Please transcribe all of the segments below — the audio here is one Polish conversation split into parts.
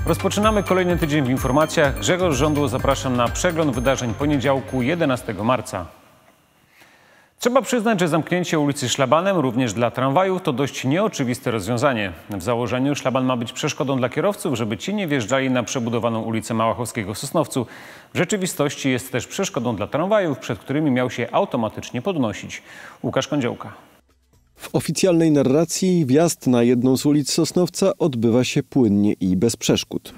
Rozpoczynamy kolejny tydzień w informacjach. Grzegorz Żądło, zapraszam na przegląd wydarzeń poniedziałku 11 marca. Trzeba przyznać, że zamknięcie ulicy Szlabanem również dla tramwajów to dość nieoczywiste rozwiązanie. W założeniu szlaban ma być przeszkodą dla kierowców, żeby ci nie wjeżdżali na przebudowaną ulicę Małachowskiego w Sosnowcu. W rzeczywistości jest też przeszkodą dla tramwajów, przed którymi miał się automatycznie podnosić. Łukasz Kądziołka. W oficjalnej narracji wjazd na jedną z ulic Sosnowca odbywa się płynnie i bez przeszkód.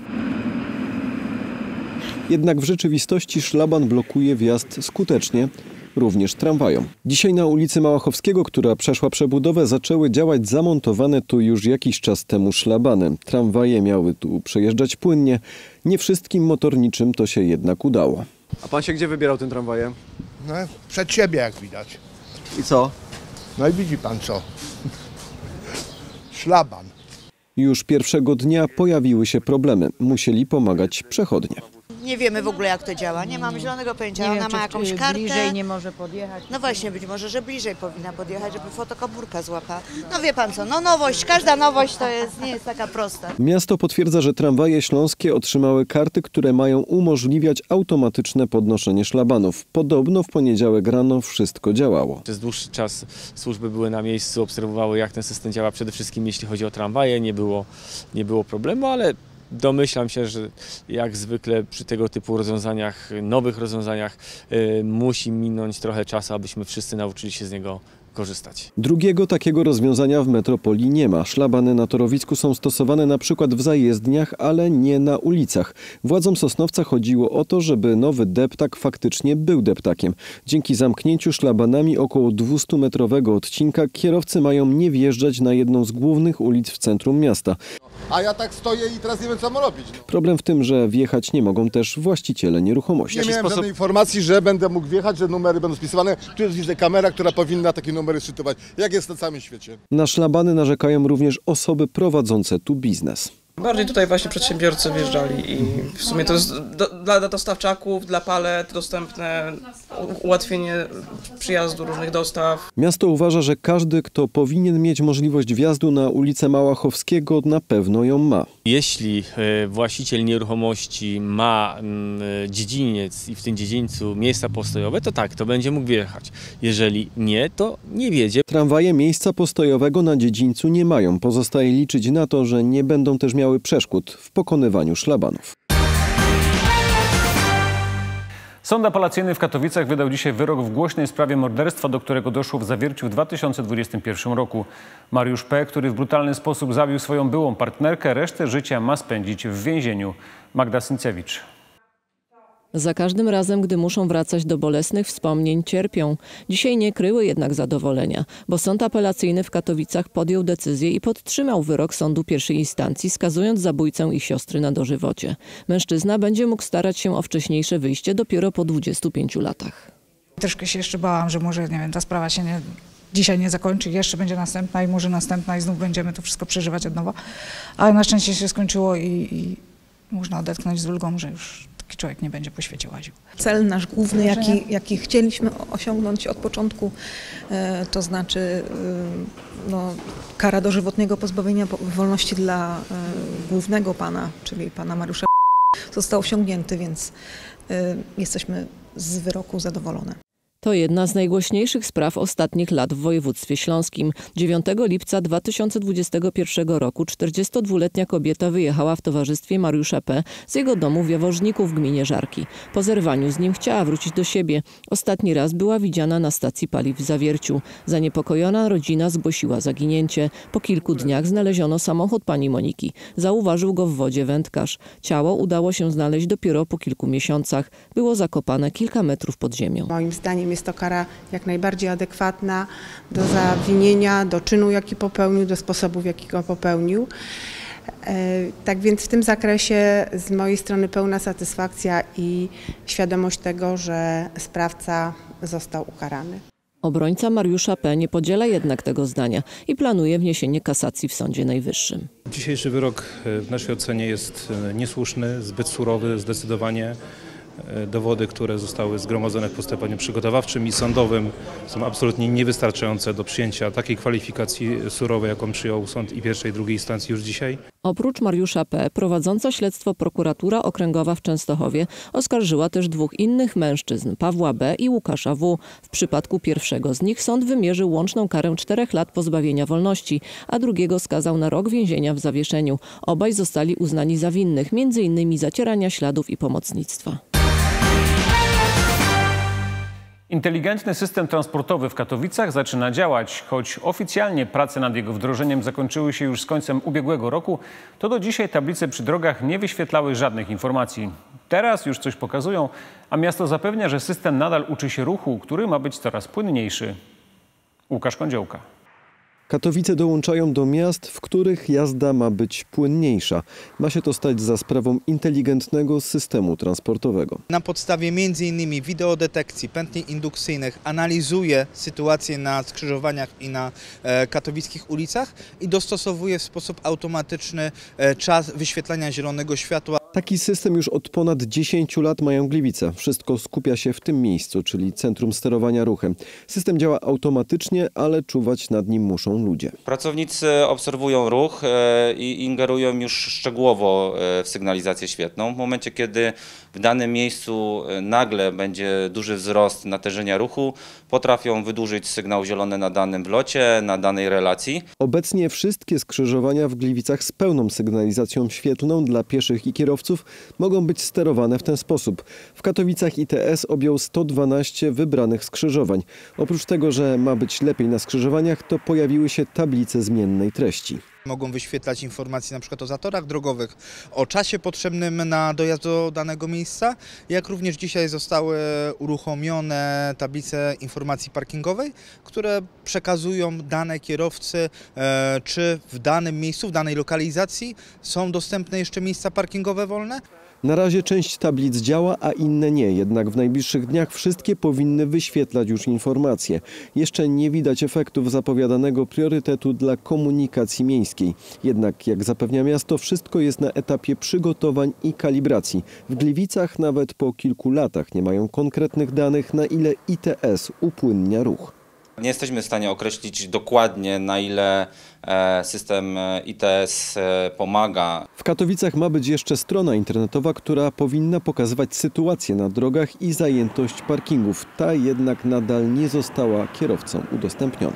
Jednak w rzeczywistości szlaban blokuje wjazd skutecznie, również tramwajom. Dzisiaj na ulicy Małachowskiego, która przeszła przebudowę, zaczęły działać zamontowane tu już jakiś czas temu szlabany. Tramwaje miały tu przejeżdżać płynnie. Nie wszystkim motorniczym to się jednak udało. A pan się gdzie wybierał tym tramwajem? No, przed siebie jak widać. I co? No i widzi pan co? Szlaban. Już pierwszego dnia pojawiły się problemy. Musieli pomagać przechodnie. Nie wiemy w ogóle jak to działa, nie mamy zielonego pojęcia. Nie Ona wiem, ma jakąś kartę. Bliżej nie może podjechać. No właśnie, być może, że bliżej powinna podjechać, żeby fotokomórka złapała. No wie pan co, no nowość, każda nowość to nie jest taka prosta. Miasto potwierdza, że tramwaje śląskie otrzymały karty, które mają umożliwiać automatyczne podnoszenie szlabanów. Podobno w poniedziałek rano wszystko działało. Przez dłuższy czas służby były na miejscu, obserwowały jak ten system działa, przede wszystkim jeśli chodzi o tramwaje, nie było problemu, ale domyślam się, że jak zwykle przy tego typu rozwiązaniach, nowych rozwiązaniach musi minąć trochę czasu, abyśmy wszyscy nauczyli się z niego korzystać. Drugiego takiego rozwiązania w metropolii nie ma. Szlabany na torowisku są stosowane na przykład w zajezdniach, ale nie na ulicach. Władzom Sosnowca chodziło o to, żeby nowy deptak faktycznie był deptakiem. Dzięki zamknięciu szlabanami około 200-metrowego odcinka kierowcy mają nie wjeżdżać na jedną z głównych ulic w centrum miasta. A ja tak stoję i teraz nie wiem co mam robić. Problem w tym, że wjechać nie mogą też właściciele nieruchomości. Nie miałem żadnej informacji, że będę mógł wjechać, że numery będą spisywane. Tu jest widzę kamera, która powinna takie numery sczytywać. Jak jest na całym świecie. Na szlabany narzekają również osoby prowadzące tu biznes. Bardziej tutaj właśnie przedsiębiorcy wjeżdżali i w sumie to jest dla dostawczaków, dla palet dostępne, ułatwienie przyjazdu różnych dostaw. Miasto uważa, że każdy, kto powinien mieć możliwość wjazdu na ulicę Małachowskiego, na pewno ją ma. Jeśli właściciel nieruchomości ma dziedziniec i w tym dziedzińcu miejsca postojowe, to tak, to będzie mógł wjechać. Jeżeli nie, to nie wjedzie. Tramwaje miejsca postojowego na dziedzińcu nie mają. Pozostaje liczyć na to, że nie będą też miały przeszkód w pokonywaniu szlabanów. Sąd apelacyjny w Katowicach wydał dzisiaj wyrok w głośnej sprawie morderstwa, do którego doszło w Zawierciu w 2021 roku. Mariusz P., który w brutalny sposób zabił swoją byłą partnerkę, resztę życia ma spędzić w więzieniu. Magda Syncewicz. Za każdym razem, gdy muszą wracać do bolesnych wspomnień, cierpią. Dzisiaj nie kryły jednak zadowolenia, bo sąd apelacyjny w Katowicach podjął decyzję i podtrzymał wyrok sądu pierwszej instancji, skazując zabójcę i siostry na dożywocie. Mężczyzna będzie mógł starać się o wcześniejsze wyjście dopiero po 25 latach. Troszkę się jeszcze bałam, że może, nie wiem, ta sprawa się dzisiaj nie zakończy, jeszcze będzie następna i może następna i znów będziemy to wszystko przeżywać od nowa. Ale na szczęście się skończyło i można odetchnąć z ulgą, że już człowiek nie będzie po świecie łaził. Cel nasz główny, jaki chcieliśmy osiągnąć od początku, to znaczy kara dożywotniego pozbawienia wolności dla głównego pana, czyli pana Mariusza, został osiągnięty, więc jesteśmy z wyroku zadowolone. To jedna z najgłośniejszych spraw ostatnich lat w województwie śląskim. 9 lipca 2021 roku 42-letnia kobieta wyjechała w towarzystwie Mariusza P. z jego domu w Jaworzniku w gminie Żarki. Po zerwaniu z nim chciała wrócić do siebie. Ostatni raz była widziana na stacji paliw w Zawierciu. Zaniepokojona rodzina zgłosiła zaginięcie. Po kilku dniach znaleziono samochód pani Moniki. Zauważył go w wodzie wędkarz. Ciało udało się znaleźć dopiero po kilku miesiącach. Było zakopane kilka metrów pod ziemią. Moim zdaniem jest to kara jak najbardziej adekwatna do zawinienia, do czynu, jaki popełnił, do sposobów, jaki go popełnił. Tak więc w tym zakresie z mojej strony pełna satysfakcja i świadomość tego, że sprawca został ukarany. Obrońca Mariusza P. nie podziela jednak tego zdania i planuje wniesienie kasacji w Sądzie Najwyższym. Dzisiejszy wyrok w naszej ocenie jest niesłuszny, zbyt surowy zdecydowanie. dowody, które zostały zgromadzone w postępowaniu przygotowawczym i sądowym, są absolutnie niewystarczające do przyjęcia takiej kwalifikacji surowej, jaką przyjął sąd i pierwszej, i drugiej instancji już dzisiaj. Oprócz Mariusza P., prowadząca śledztwo prokuratura okręgowa w Częstochowie oskarżyła też 2 innych mężczyzn, Pawła B. i Łukasza W. W przypadku pierwszego z nich sąd wymierzył łączną karę 4 lat pozbawienia wolności, a drugiego skazał na rok więzienia w zawieszeniu. Obaj zostali uznani za winnych, m.in. zacierania śladów i pomocnictwa. Inteligentny system transportowy w Katowicach zaczyna działać. Choć oficjalnie prace nad jego wdrożeniem zakończyły się już z końcem ubiegłego roku, to do dzisiaj tablice przy drogach nie wyświetlały żadnych informacji. Teraz już coś pokazują, a miasto zapewnia, że system nadal uczy się ruchu, który ma być coraz płynniejszy. Łukasz Kądziołka. Katowice dołączają do miast, w których jazda ma być płynniejsza. Ma się to stać za sprawą inteligentnego systemu transportowego. Na podstawie m.in. wideodetekcji, pętli indukcyjnych analizuje sytuację na skrzyżowaniach i na katowickich ulicach i dostosowuje w sposób automatyczny czas wyświetlania zielonego światła. Taki system już od ponad 10 lat mają Gliwice. Wszystko skupia się w tym miejscu, czyli centrum sterowania ruchem. System działa automatycznie, ale czuwać nad nim muszą ludzie. Pracownicy obserwują ruch i ingerują już szczegółowo w sygnalizację świetlną. W momencie, kiedy w danym miejscu nagle będzie duży wzrost natężenia ruchu, potrafią wydłużyć sygnał zielony na danym wlocie, na danej relacji. Obecnie wszystkie skrzyżowania w Gliwicach z pełną sygnalizacją świetlną dla pieszych i kierowców mogą być sterowane w ten sposób. W Katowicach ITS objął 112 wybranych skrzyżowań. Oprócz tego, że ma być lepiej na skrzyżowaniach, to pojawiły się tablice zmiennej treści. Mogą wyświetlać informacje np. o zatorach drogowych, o czasie potrzebnym na dojazd do danego miejsca, jak również dzisiaj zostały uruchomione tablice informacji parkingowej, które przekazują dane kierowcy, czy w danym miejscu, w danej lokalizacji są dostępne jeszcze miejsca parkingowe wolne. Na razie część tablic działa, a inne nie. Jednak w najbliższych dniach wszystkie powinny wyświetlać już informacje. Jeszcze nie widać efektów zapowiadanego priorytetu dla komunikacji miejskiej. Jednak, jak zapewnia miasto, wszystko jest na etapie przygotowań i kalibracji. W Gliwicach nawet po kilku latach nie mają konkretnych danych, na ile ITS upłynnia ruch. Nie jesteśmy w stanie określić dokładnie, na ile system ITS pomaga. W Katowicach ma być jeszcze strona internetowa, która powinna pokazywać sytuację na drogach i zajętość parkingów. Ta jednak nadal nie została kierowcom udostępniona.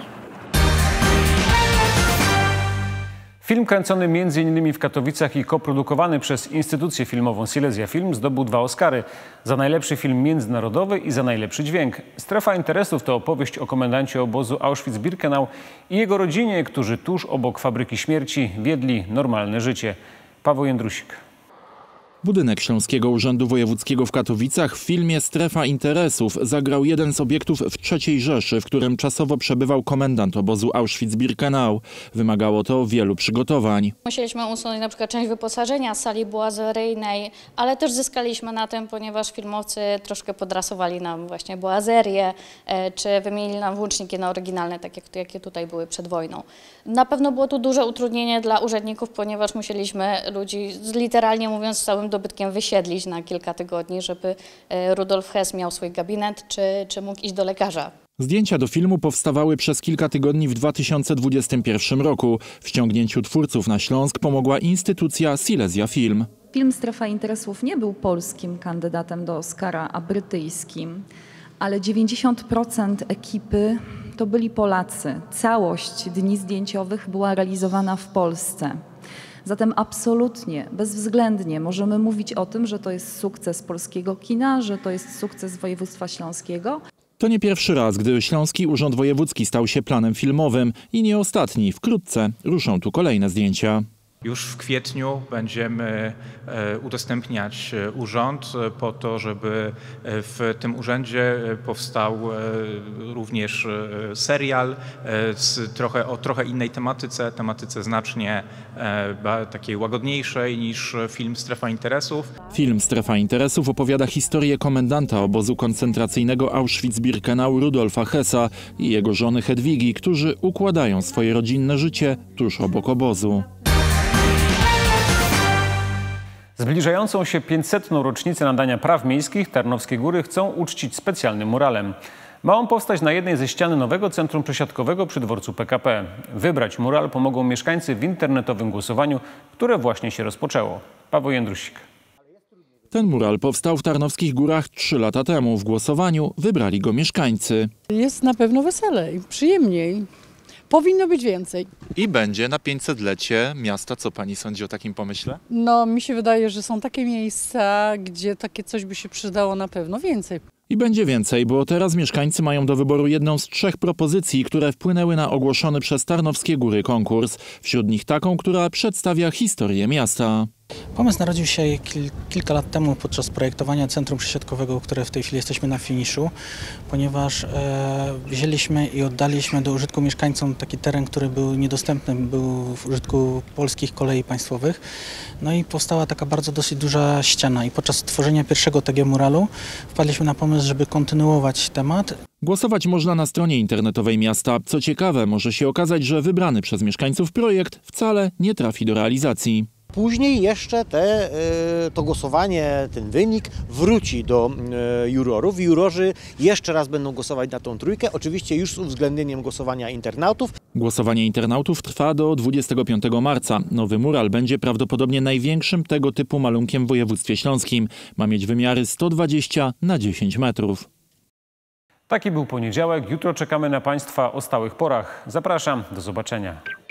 Film kręcony m.in. w Katowicach i koprodukowany przez instytucję filmową Silesia Film zdobył 2 Oscary za najlepszy film międzynarodowy i za najlepszy dźwięk. Strefa interesów to opowieść o komendancie obozu Auschwitz-Birkenau i jego rodzinie, którzy tuż obok fabryki śmierci wiedli normalne życie. Paweł Jędrusik. Budynek Śląskiego Urzędu Wojewódzkiego w Katowicach w filmie Strefa interesów zagrał jeden z obiektów w III Rzeszy, w którym czasowo przebywał komendant obozu Auschwitz-Birkenau. Wymagało to wielu przygotowań. Musieliśmy usunąć na przykład część wyposażenia sali boazeryjnej, ale też zyskaliśmy na tym, ponieważ filmowcy troszkę podrasowali nam właśnie boazerię, czy wymienili nam włączniki na oryginalne, tak jakie tutaj były przed wojną. Na pewno było tu duże utrudnienie dla urzędników, ponieważ musieliśmy ludzi, literalnie mówiąc, z całym dobytkiem wysiedlić na kilka tygodni, żeby Rudolf Hess miał swój gabinet, czy mógł iść do lekarza. Zdjęcia do filmu powstawały przez kilka tygodni w 2021 roku. W ściągnięciu twórców na Śląsk pomogła instytucja Silesia Film. Film Strefa interesów nie był polskim kandydatem do Oscara, a brytyjskim, ale 90% ekipy to byli Polacy. Całość dni zdjęciowych była realizowana w Polsce. Zatem absolutnie, bezwzględnie możemy mówić o tym, że to jest sukces polskiego kina, że to jest sukces województwa śląskiego. To nie pierwszy raz, gdy Śląski Urząd Wojewódzki stał się planem filmowym i nie ostatni. Wkrótce ruszą tu kolejne zdjęcia. Już w kwietniu będziemy udostępniać urząd po to, żeby w tym urzędzie powstał również serial o trochę innej tematyce znacznie takiej łagodniejszej niż film Strefa interesów. Film Strefa interesów opowiada historię komendanta obozu koncentracyjnego Auschwitz-Birkenau Rudolfa Hessa i jego żony Hedwigi, którzy układają swoje rodzinne życie tuż obok obozu. Zbliżającą się 500. rocznicę nadania praw miejskich Tarnowskie Góry chcą uczcić specjalnym muralem. Ma on powstać na jednej ze ścian nowego centrum przesiadkowego przy dworcu PKP. Wybrać mural pomogą mieszkańcy w internetowym głosowaniu, które właśnie się rozpoczęło. Paweł Jędrusik. Ten mural powstał w Tarnowskich Górach 3 lata temu. W głosowaniu wybrali go mieszkańcy. Jest na pewno weselej, przyjemniej. Powinno być więcej. I będzie na 500-lecie miasta. Co pani sądzi o takim pomyśle? No, mi się wydaje, że są takie miejsca, gdzie takie coś by się przydało na pewno więcej. I będzie więcej, bo teraz mieszkańcy mają do wyboru jedną z 3 propozycji, które wpłynęły na ogłoszony przez Tarnowskie Góry konkurs. Wśród nich taką, która przedstawia historię miasta. Pomysł narodził się kilka lat temu podczas projektowania centrum przesiadkowego, które w tej chwili jesteśmy na finiszu, ponieważ wzięliśmy i oddaliśmy do użytku mieszkańcom taki teren, który był niedostępny, był w użytku Polskich Kolei Państwowych. No i powstała taka dosyć duża ściana i podczas tworzenia pierwszego TG muralu wpadliśmy na pomysł, żeby kontynuować temat. Głosować można na stronie internetowej miasta. Co ciekawe, może się okazać, że wybrany przez mieszkańców projekt wcale nie trafi do realizacji. Później jeszcze to głosowanie, ten wynik wróci do jurorów. Jurorzy jeszcze raz będą głosować na tą trójkę, oczywiście już z uwzględnieniem głosowania internautów. Głosowanie internautów trwa do 25 marca. Nowy mural będzie prawdopodobnie największym tego typu malunkiem w województwie śląskim. Ma mieć wymiary 120 na 10 metrów. Taki był poniedziałek. Jutro czekamy na Państwa o stałych porach. Zapraszam. Do zobaczenia.